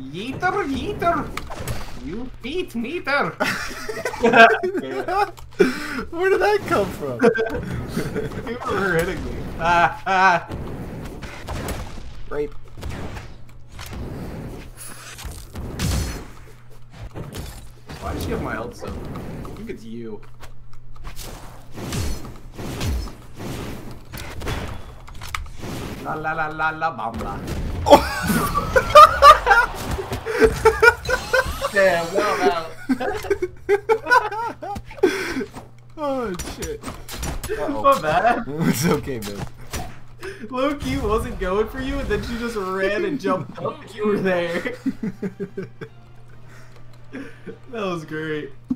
Yeeter, yeeter. You feet meter. Where did that come from? You were hitting me. Ah. Rape. Why did you have my health so? I think it's you. La la la la la bamba. Damn, well out. Oh shit. My bad. It's okay, man. Low-key wasn't going for you, and then she just ran and jumped up and you were there. That was great.